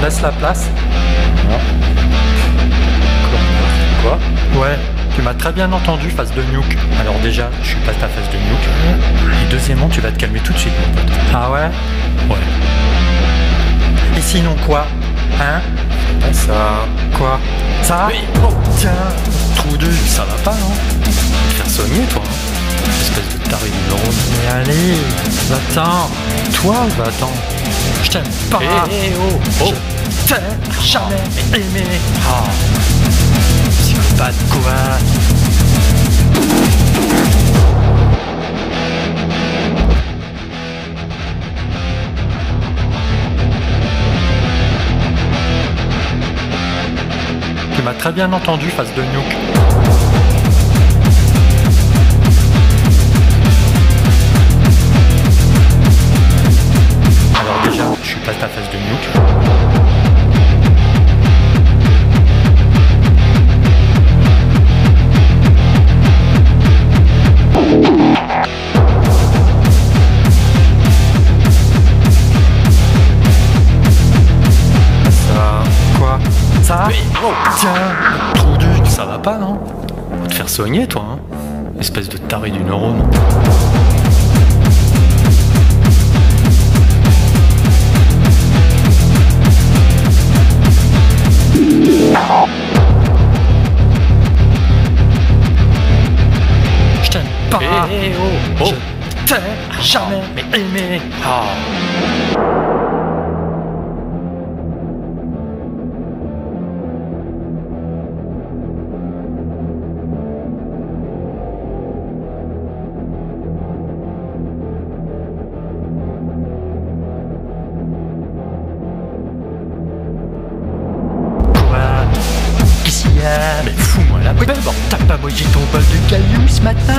laisse la place. Non. Quoi? Ouais, tu m'as très bien entendu, face de nuke. Alors déjà, je suis pas ta face de nuke. Et deuxièmement, tu vas te calmer tout de suite, mon pote. Ah ouais? Ouais. Et sinon quoi? Hein? Pas ça. Quoi? Ça? Oui. Oh. Tiens, trou de... Ça va pas, non? Te faire soigner, toi, hein? Espèce de taré du neurone. Mais allez, va-t'en. Toi, va-t'en. Je t'aime pas. Oh, oh. Je t'ai jamais aimé. Ah. Psychopathe, quoi. Tu m'as très bien entendu, face de nuke. Alors déjà, je suis pas ta face de nuke. Ça. Quoi? Ça? Oui. Oh. Tiens, trou du... Ça va pas, non? Va te faire soigner, toi, hein? Espèce de taré du neurone. Je t'aime pas. Oh. Oh. Je t'ai jamais aimé. Ah. Mais fous-moi la paix, bon, t'as pas mangé ton bol de cailloux ce matin?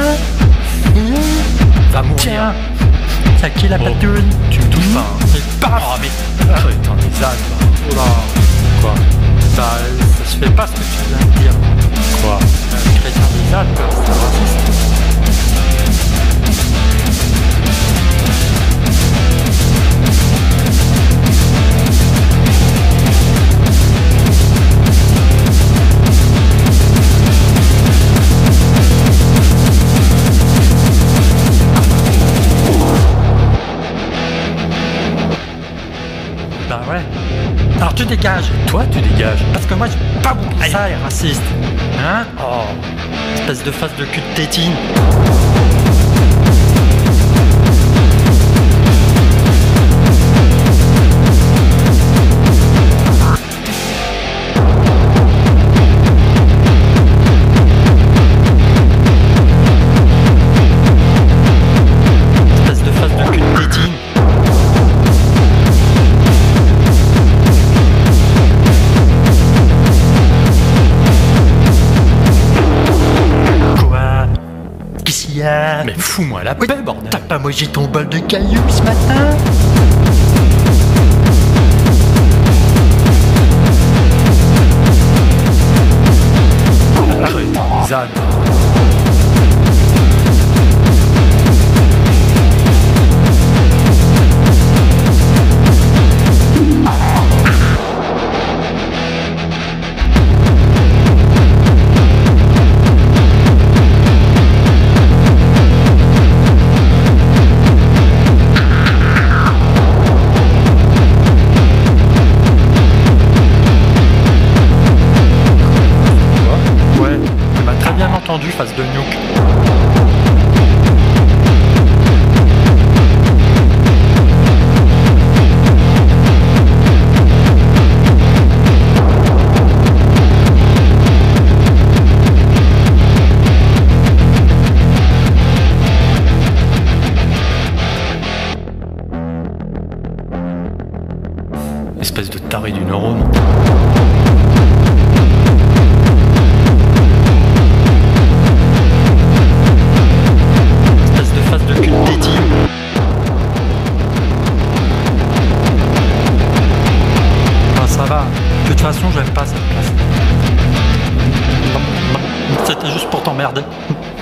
Va mourir. Tiens, c'est à qui la patoune? Tu me touches pas, hein? Et paf. Oh, mais... Putain, des ânes, quoi. Oh là. Quoi? Ça se fait pas ce que tu viens de dire. Quoi? Chrétien des ânes, quoi, c'est raciste. Bah ouais. Alors tu dégages. Toi, tu dégages. Parce que moi j'ai pas beaucoup de ça, les racistes. Hein? Oh. Espèce de face de cul de tétine. Espèce de face de cul de tétine. Mais fous-moi la paix, bordel. T'as pas mangé ton bol de cailloux ce matin? Les ânes. Ouais, tu m'as très bien entendu, face de nuke. Espèce de taré du neurone. Espèce de face de cul de tétine. Ah, ça va. De toute façon, j'aime pas cette place. C'était juste pour t'emmerder.